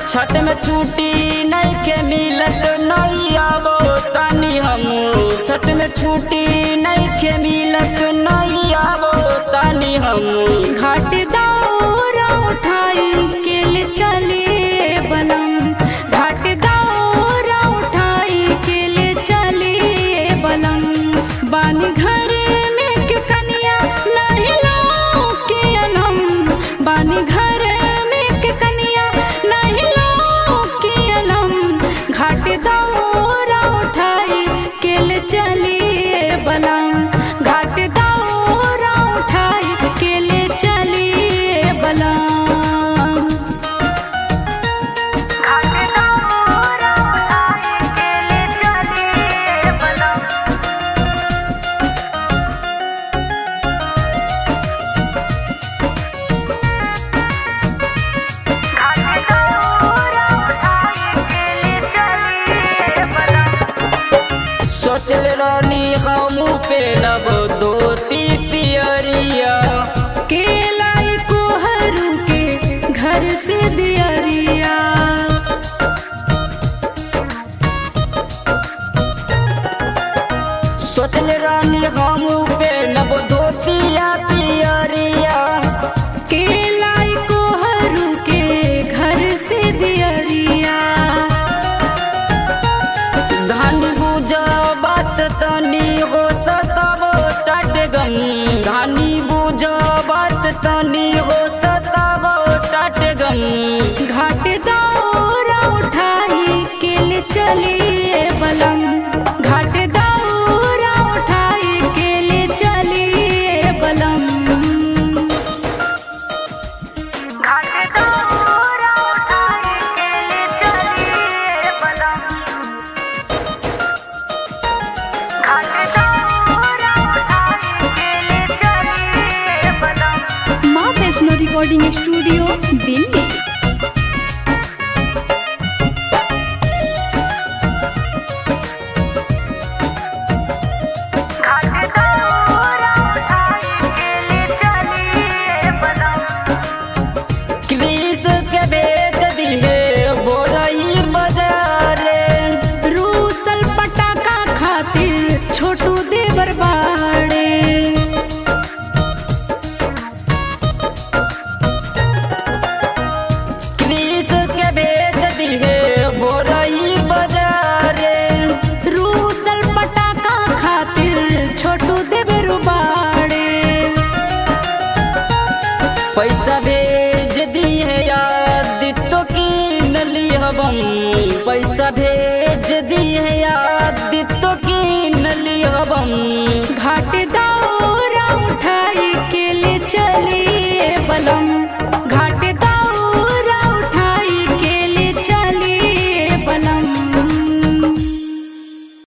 छठ में छुट्टी नहीं के मिलत नहीं आवो तानी हम। छठ में छुट्टी नहीं के मिलत नहीं आवो तानी हम। घाट दौरा उठाई के ले चलिए बलम। घाट दौरा उठाई के ले चलिए बलम। बानी घर में के कन्या नहीं लो के अलम। बानी घर में के कन्या नहीं लो के अलम। घाट दौरा उठाई के ले चलिए बलम। घाट दौरा उठाई के ले चलिए बलम। सोचल रानी हम पे लब धोती पियरिया। केलाई को हरू के घर से दियरिया। सोचल रानी हम पे लब धोतिया पियरिया। केलाई को हरू के घर से दियरिया। धान बुझा बात तनी हो सतावो टाटगम। धानी बुझा बात तनी हो सतावो टाटगम। घाट दौरा उठाई के ले चलिए बलम। घाट दौरा उठाई के ले चलिए बलम। घाट दौरा उठाई के ले चलिए बलम। घाट दौरा उठाई के ले चलिए बलम। माँ वैष्णो रिकॉर्डिंग स्टूडियो दिल्ली। क्रीस के बेच दिहे बोरही बाजारे। रूसल पटाखा खातिर छोटू देवर बाड़े। क्रीस के बेच दिहे बोरही बाजारे। रूसल पटाखा खातिर छोटू देवर बाड़े। पैसा भेज दिए याद तो की नली हबम। पैसा भेज दिए याद तो की नली हबम।